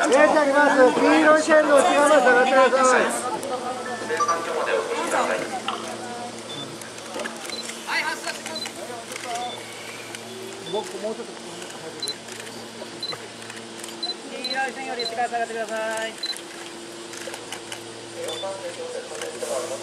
じゃあ来ます。黄色い線の内側まで下がってください。 生産所までお越しください。 はい、発車します。 もうちょっと。 黄色い線より下がってください。